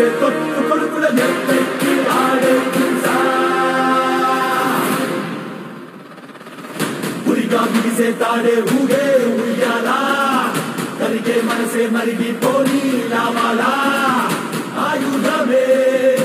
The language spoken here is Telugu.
చేసే తొట్టు కొడుకుల నెప్పెట్టి ఆడే పులిగా బిగిసే తాడే ఊగే ఉయ్యాలా కరిగే మనసే మరిగి పోనీ లావాలా ఆయుధమే